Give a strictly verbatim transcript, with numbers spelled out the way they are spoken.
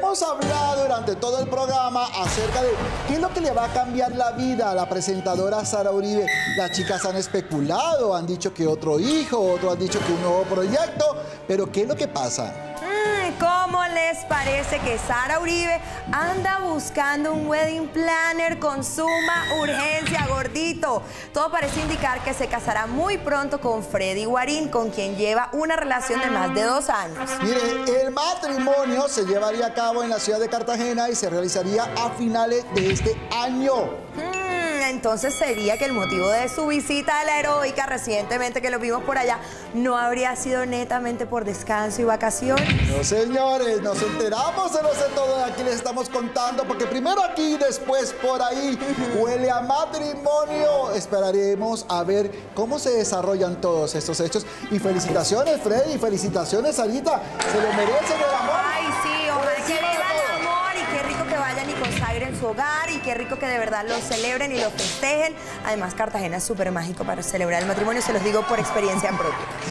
hemos hablado durante todo el programa acerca de qué es lo que le va a cambiar la vida a la presentadora Sara Uribe. Las chicas han especulado, han dicho que otro hijo, otros han dicho que un nuevo proyecto, pero ¿qué es lo que pasa? ¿Cómo les parece que Sara Uribe anda buscando un wedding planner con suma urgencia, gordito? Todo parece indicar que se casará muy pronto con Freddy Guarín, con quien lleva una relación de más de dos años. Mire, el matrimonio se llevaría a cabo en la ciudad de Cartagena y se realizaría a finales de este año. Hmm, entonces sería que el motivo de su visita a la heroica recientemente que lo vimos por allá no habría sido netamente por descanso y vacaciones. No, señores, nos enteramos de lo sé todo, aquí les estamos contando, porque primero aquí, después por ahí, huele a matrimonio. Esperaremos a ver cómo se desarrollan todos estos hechos. Y felicitaciones, Freddy, felicitaciones, Sarita, se lo merecen el amor. Ay, sí, ojalá que viva el amor y qué rico que vayan y consagren su hogar y qué rico que de verdad lo celebren y lo festejen. Además, Cartagena es súper mágico para celebrar el matrimonio, se los digo por experiencia propia.